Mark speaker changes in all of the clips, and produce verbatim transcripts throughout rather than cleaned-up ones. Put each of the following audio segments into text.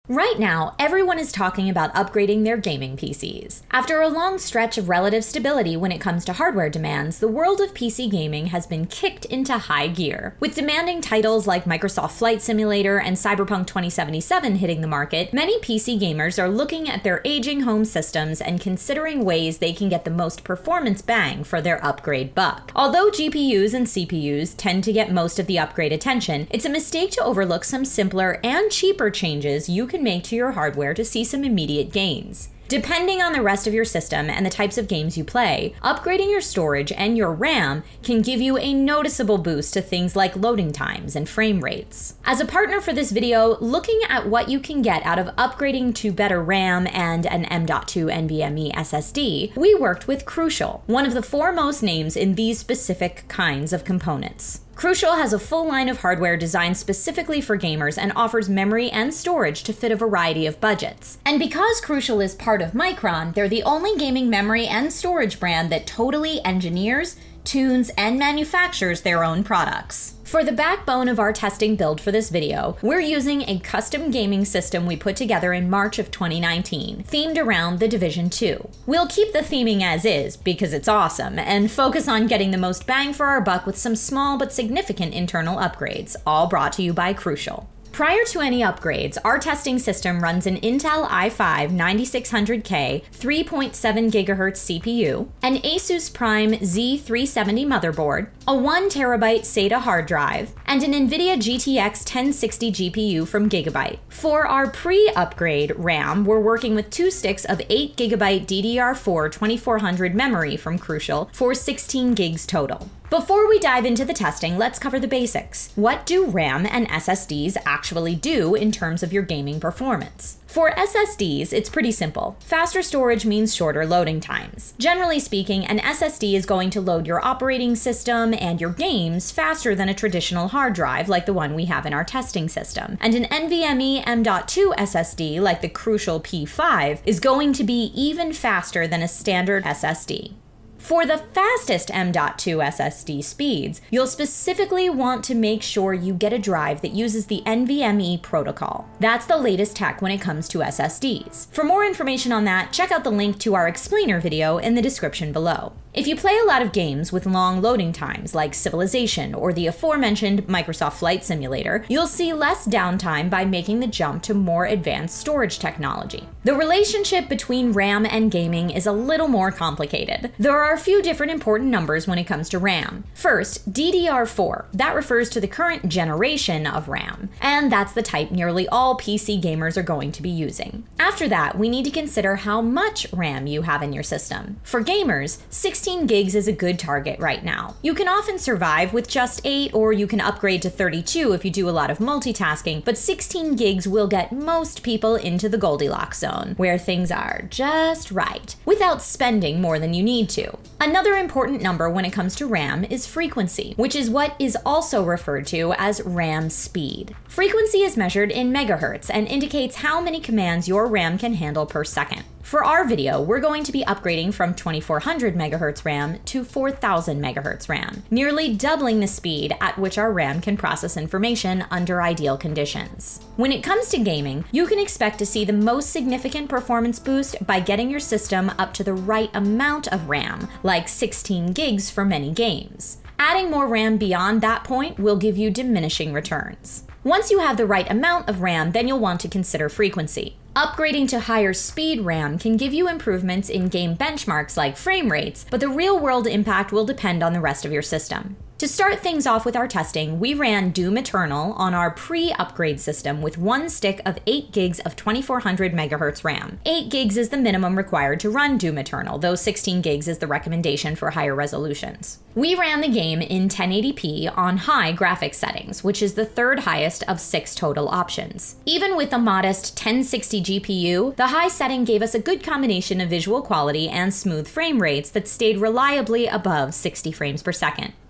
Speaker 1: Right now, everyone is talking about upgrading their gaming P Cs. After a long stretch of relative stability when it comes to hardware demands, the world of P C gaming has been kicked into high gear. With demanding titles like Microsoft Flight Simulator and Cyberpunk twenty seventy-seven hitting the market, many P C gamers are looking at their aging home systems and considering ways they can get the most performance bang for their upgrade buck. Although G P Us and C P Us tend to get most of the upgrade attention, it's a mistake to overlook some simpler and cheaper changes you can make to your hardware to see some immediate gains. Depending on the rest of your system and the types of games you play, upgrading your storage and your RAM can give you a noticeable boost to things like loading times and frame rates. As a partner for this video, looking at what you can get out of upgrading to better RAM and an M dot two NVMe S S D, we worked with Crucial, one of the foremost names in these specific kinds of components. Crucial has a full line of hardware designed specifically for gamers and offers memory and storage to fit a variety of budgets. And because Crucial is part of Micron, they're the only gaming memory and storage brand that totally engineers, tunes, and manufactures their own products. For the backbone of our testing build for this video, we're using a custom gaming system we put together in March of twenty nineteen, themed around the Division two. We'll keep the theming as is, because it's awesome, and focus on getting the most bang for our buck with some small but significant internal upgrades, all brought to you by Crucial. Prior to any upgrades, our testing system runs an Intel i five ninety-six hundred K three point seven gigahertz C P U, an Asus Prime Z three seventy motherboard, a one terabyte SATA hard drive, and an NVIDIA G T X ten sixty G P U from Gigabyte. For our pre-upgrade RAM, we're working with two sticks of eight gigabyte D D R four twenty-four hundred memory from Crucial for sixteen gigs total. Before we dive into the testing, let's cover the basics. What do RAM and S S Ds actually do in terms of your gaming performance? For S S Ds, it's pretty simple. Faster storage means shorter loading times. Generally speaking, an S S D is going to load your operating system and your games faster than a traditional hard drive like the one we have in our testing system. And an NVMe M dot two S S D like the Crucial P five is going to be even faster than a standard S S D. For the fastest M dot two S S D speeds, you'll specifically want to make sure you get a drive that uses the NVMe protocol. That's the latest tech when it comes to S S Ds. For more information on that, check out the link to our explainer video in the description below. If you play a lot of games with long loading times like Civilization or the aforementioned Microsoft Flight Simulator, you'll see less downtime by making the jump to more advanced storage technology. The relationship between RAM and gaming is a little more complicated. There are a few different important numbers when it comes to RAM. First, D D R four. That refers to the current generation of RAM, and that's the type nearly all P C gamers are going to be using. After that, we need to consider how much RAM you have in your system. For gamers, sixteen gigs is a good target right now. You can often survive with just eight, or you can upgrade to thirty-two if you do a lot of multitasking, but sixteen gigs will get most people into the Goldilocks zone, where things are just right, without spending more than you need to. Another important number when it comes to RAM is frequency, which is what is also referred to as RAM speed. Frequency is measured in megahertz and indicates how many commands your RAM can handle per second. For our video, we're going to be upgrading from twenty-four hundred megahertz RAM to four thousand megahertz RAM, nearly doubling the speed at which our RAM can process information under ideal conditions. When it comes to gaming, you can expect to see the most significant performance boost by getting your system up to the right amount of RAM, like sixteen gigs for many games. Adding more RAM beyond that point will give you diminishing returns. Once you have the right amount of RAM, then you'll want to consider frequency. Upgrading to higher speed RAM can give you improvements in game benchmarks like frame rates, but the real-world impact will depend on the rest of your system. To start things off with our testing, we ran Doom Eternal on our pre-upgrade system with one stick of eight gigs of twenty-four hundred megahertz RAM. eight gigs is the minimum required to run Doom Eternal, though sixteen gigs is the recommendation for higher resolutions. We ran the game in ten eighty p on high graphics settings, which is the third highest of six total options. Even with a modest ten sixty G P U, the high setting gave us a good combination of visual quality and smooth frame rates that stayed reliably above sixty frames per second.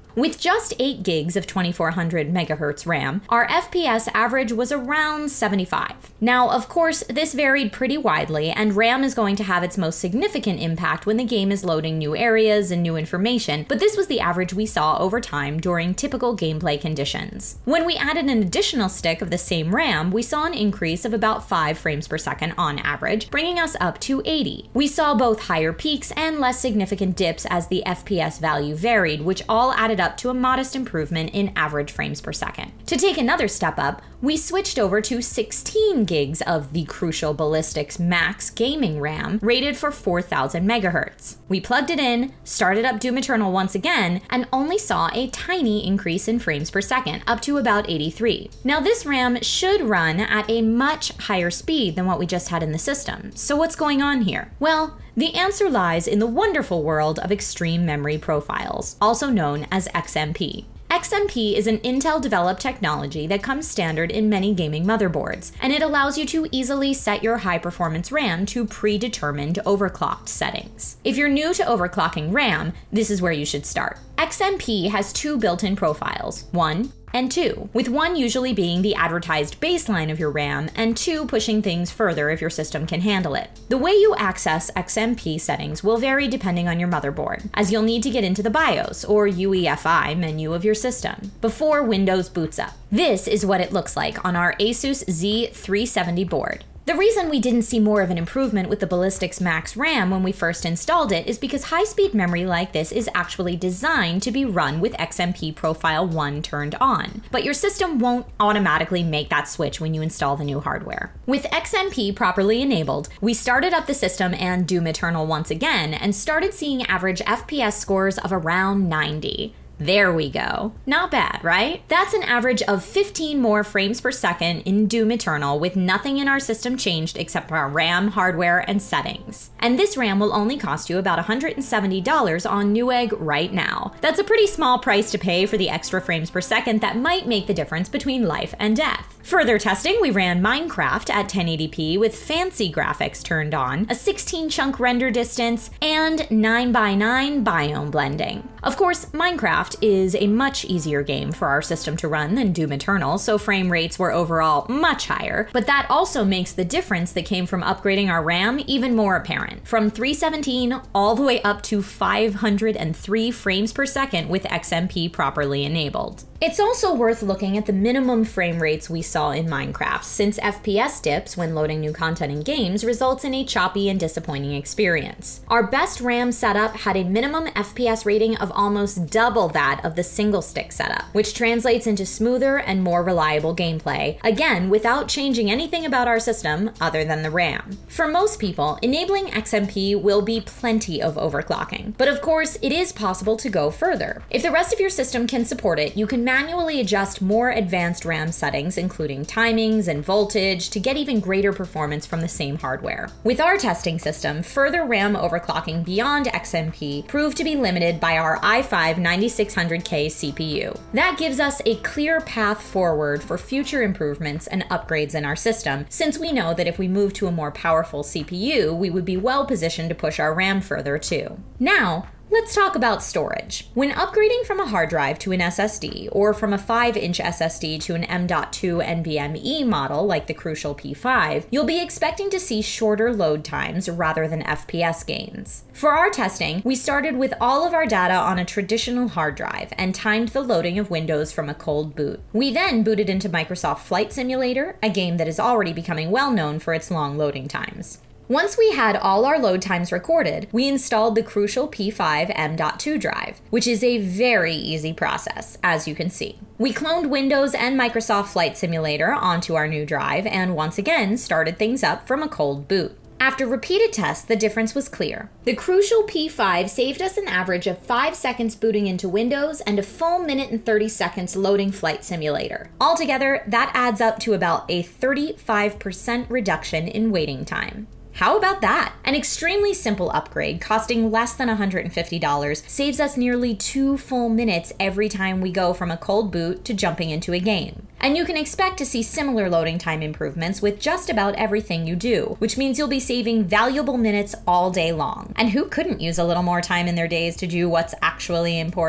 Speaker 1: With just eight gigs of twenty-four hundred megahertz RAM, our F P S average was around seventy-five. Now, of course, this varied pretty widely, and RAM is going to have its most significant impact when the game is loading new areas and new information, but this was the average we saw over time during typical gameplay conditions. When we added an additional stick of the same RAM, we saw an increase of about five frames per second on average, bringing us up to eighty. We saw both higher peaks and less significant dips as the F P S value varied, which all added up to a modest improvement in average frames per second. To take another step up, we switched over to sixteen gigs of the Crucial Ballistix MAX gaming RAM, rated for four thousand megahertz. We plugged it in, started up Doom Eternal once again, and only saw a tiny increase in frames per second, up to about eighty-three. Now this RAM should run at a much higher speed than what we just had in the system. So what's going on here? Well, the answer lies in the wonderful world of extreme memory profiles, also known as X M P. X M P is an Intel-developed technology that comes standard in many gaming motherboards, and it allows you to easily set your high-performance RAM to predetermined overclocked settings. If you're new to overclocking RAM, this is where you should start. X M P has two built-in profiles, one and two, with one usually being the advertised baseline of your RAM, and two pushing things further if your system can handle it. The way you access X M P settings will vary depending on your motherboard, as you'll need to get into the BIOS, or U E F I, menu of your system, before Windows boots up. This is what it looks like on our Asus Z three seventy board. The reason we didn't see more of an improvement with the Ballistix MAX RAM when we first installed it is because high-speed memory like this is actually designed to be run with X M P Profile one turned on, but your system won't automatically make that switch when you install the new hardware. With X M P properly enabled, we started up the system and Doom Eternal once again and started seeing average F P S scores of around ninety. There we go. Not bad, right? That's an average of fifteen more frames per second in Doom Eternal with nothing in our system changed except our RAM, hardware, and settings. And this RAM will only cost you about one hundred seventy dollars on Newegg right now. That's a pretty small price to pay for the extra frames per second that might make the difference between life and death. Further testing, we ran Minecraft at ten eighty p with fancy graphics turned on, a sixteen chunk render distance, and nine by nine biome blending. Of course, Minecraft is a much easier game for our system to run than Doom Eternal, so frame rates were overall much higher, but that also makes the difference that came from upgrading our RAM even more apparent. From three seventeen all the way up to five hundred three frames per second with X M P properly enabled. It's also worth looking at the minimum frame rates we saw in Minecraft, since F P S dips when loading new content in games results in a choppy and disappointing experience. Our best RAM setup had a minimum F P S rating of almost double that of the single stick setup, which translates into smoother and more reliable gameplay, again without changing anything about our system other than the RAM. For most people, enabling X M P will be plenty of overclocking, but of course it is possible to go further. If the rest of your system can support it, you can manually adjust more advanced RAM settings, including timings and voltage, to get even greater performance from the same hardware. With our testing system, further RAM overclocking beyond X M P proved to be limited by our i five ninety-six hundred K C P U. That gives us a clear path forward for future improvements and upgrades in our system, since we know that if we move to a more powerful C P U, we would be well positioned to push our RAM further too. Now, let's talk about storage. When upgrading from a hard drive to an S S D, or from a five inch S S D to an M dot two NVMe model like the Crucial P five, you'll be expecting to see shorter load times rather than F P S gains. For our testing, we started with all of our data on a traditional hard drive and timed the loading of Windows from a cold boot. We then booted into Microsoft Flight Simulator, a game that is already becoming well known for its long loading times. Once we had all our load times recorded, we installed the Crucial P five M dot two drive, which is a very easy process, as you can see. We cloned Windows and Microsoft Flight Simulator onto our new drive and once again started things up from a cold boot. After repeated tests, the difference was clear. The Crucial P five saved us an average of five seconds booting into Windows and a full minute and thirty seconds loading Flight Simulator. Altogether, that adds up to about a thirty-five percent reduction in waiting time. How about that? An extremely simple upgrade costing less than one hundred fifty dollars saves us nearly two full minutes every time we go from a cold boot to jumping into a game. And you can expect to see similar loading time improvements with just about everything you do, which means you'll be saving valuable minutes all day long. And who couldn't use a little more time in their days to do what's actually important?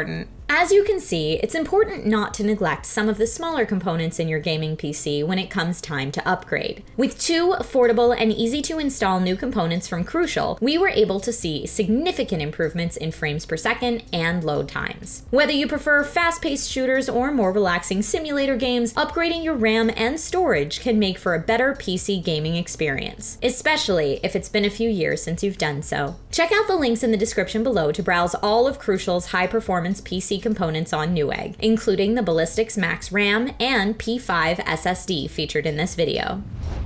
Speaker 1: As you can see, it's important not to neglect some of the smaller components in your gaming P C when it comes time to upgrade. With two affordable and easy to install new components from Crucial, we were able to see significant improvements in frames per second and load times. Whether you prefer fast-paced shooters or more relaxing simulator games, upgrading your RAM and storage can make for a better P C gaming experience, especially if it's been a few years since you've done so. Check out the links in the description below to browse all of Crucial's high-performance P C components on Newegg, including the Ballistix MAX RAM and P five S S D featured in this video.